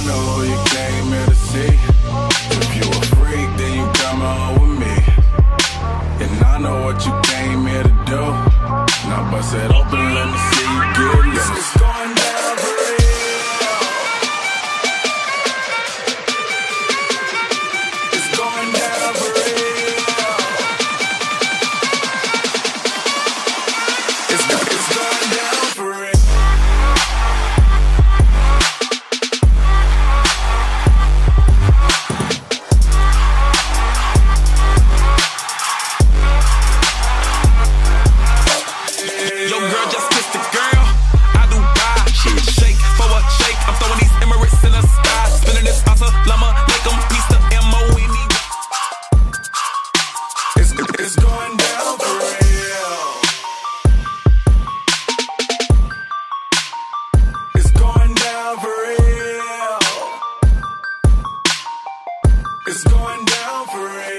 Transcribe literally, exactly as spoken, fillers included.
know who you came here to see. If you a freak, then you come home with me. And I know what you came here to do. Now bust it open, let me see you get loose. It's going down for real. It's going down for real. It's, it's going down for real. It's going down for real. It's going down for real. It's going down for real.